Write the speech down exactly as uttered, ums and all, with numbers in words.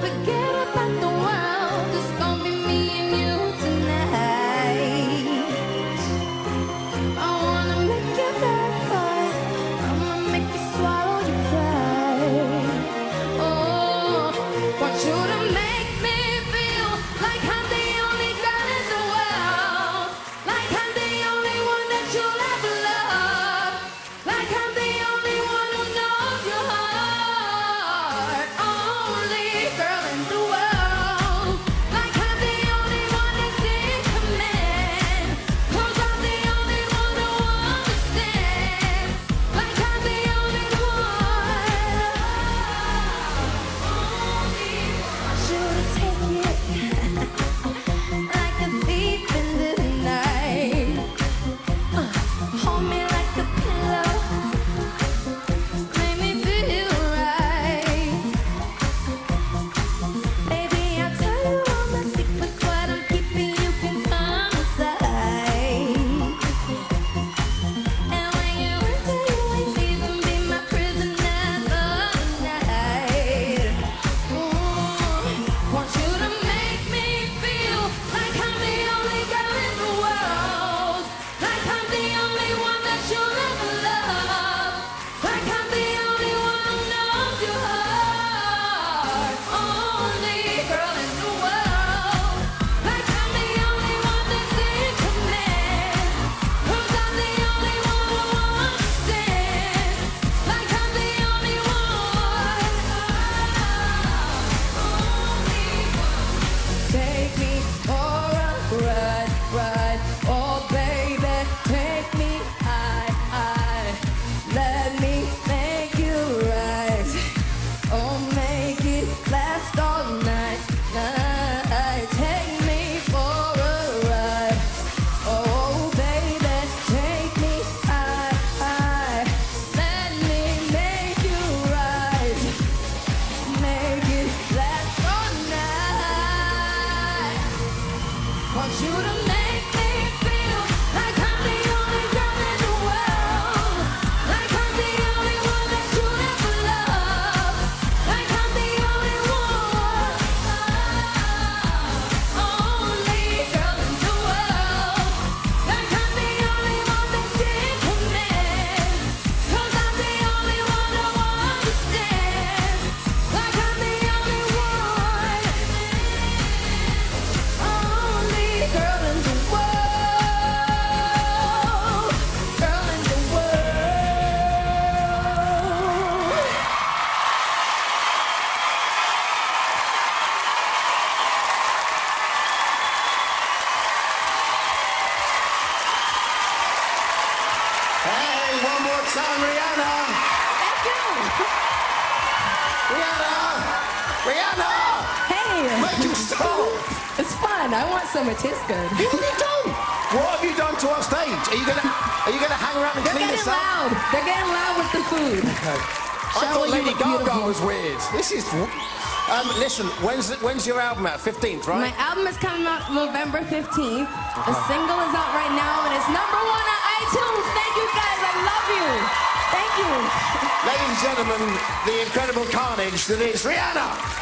forget about the world. It's gonna be me and you tonight. I wanna make you very fine. I'ma make you swallow your pride. Oh, want you to make me feel like I'm the only girl in the world. Like I'm the only one that you'll ever love. Like I'm the only one who knows your heart. Only girl in the world. Like I'm the only one that's in command. 'Cause I'm the only one who understands. Like I'm the only one. I should've taken it like a thief in the night. Uh, hold me like a pillow. Make me feel right. Baby, I'll tell you all my secrets. What I'm keeping, you can come inside. And when you enter, you ain't leaving. Be my prisoner for the night. Ooh, want you to make me feel like I'm the only girl in the world. Like I'm the only one that you'll ever love. Like I'm the only one who knows your heart. Only girl in the world. Like I'm the only one that's in command. 'Cause I'm the only one who understands. Like I'm the only one. Take me for a ride, ride. Oh baby, take me high, high. Let me make you right. Oh, make it last all night, night. Take me for a ride. Oh baby, take me high, high. Let me make you right. Make it last all night. Want you to make me feel like I'm the only girl in the world. Like I'm the only one that you'll ever love. Like I'm the only one. Only girl in the world. Like I'm the only one that's in command. 'Cause I'm the only one who understands. Like I'm the only one. Only girl in the world. Girl in the world. Hey, one more time, Rihanna! Thank you. Rihanna! Rihanna! Hey, Make you stop! it's fun. I want some. It tastes good. What have you done? What have you done to our stage? Are you gonna Are you gonna hang around and They're clean getting this up? loud. They're getting loud with the food. I Shower, thought you Lady look Gaga beautiful. was weird. This is. Um, listen, when's when's your album out? fifteenth, right? My album is coming out November fifteenth. The single is out right now, and it's number one on iTunes. Thank you, guys. I love you. Thank you. Ladies and gentlemen, the incredible carnage that is Rihanna!